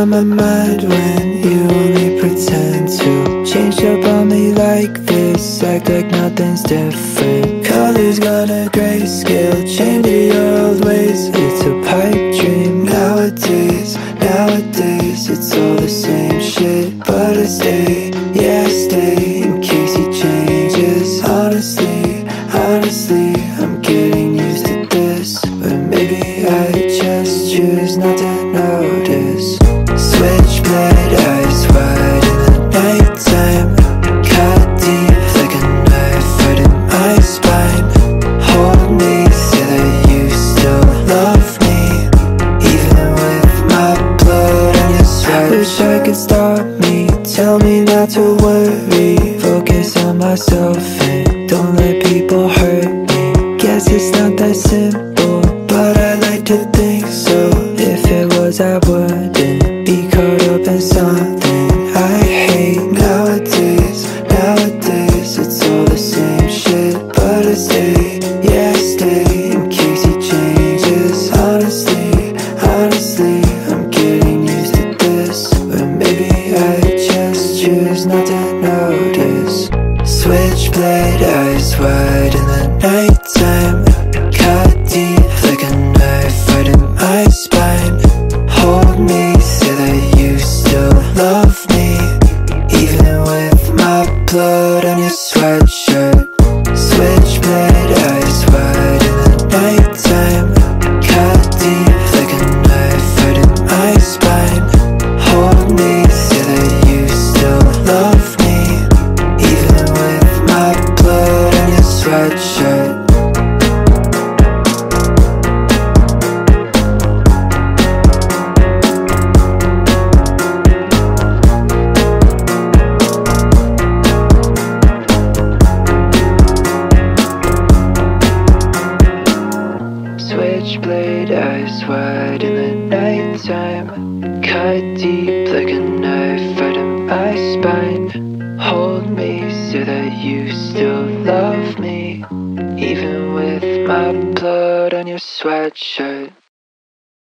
on my mind when you only pretend to change up on me like this, act like nothing's different. Colors gonna grayscale, chained to your old ways. It's a pipe dream nowadays, nowadays. It's all the same shit, but I stay, yeah I stay, in case he changes. Honestly, honestly, I'm getting used to this, but maybe I just choose not to notice. Switchblade, eyes wide in the nighttime, cut deep like a knife right in my spine. Hold me, say that you still love me, even with my blood on your sweatshirt. Wish I could stop me, tell me not to worry, focus on myself and don't let people hurt me. Guess it's not that simple, but I like to think so. If it was, I wouldn't be caught up in something I hate. Nowadays, nowadays, it's all the same shit, but I stay, yeah I stay, in case he changes. Honestly, honestly, I'm getting used to this, but maybe I just choose not to notice. Switchblade, eyes wide in the nighttime, cut deep like a knife right in my spine. Hold me, say that you still love me, even with my blood on your sweatshirt. Switchblade, eyes wide in the nighttime, cut deep like a knife right in my spine. Hold me, say that you still love me, even with my blood on your sweatshirt. Switchblade, eyes wide in the nighttime, cut deep like a knife right in my spine. Hold me, say that you still love me, even with my blood on your sweatshirt.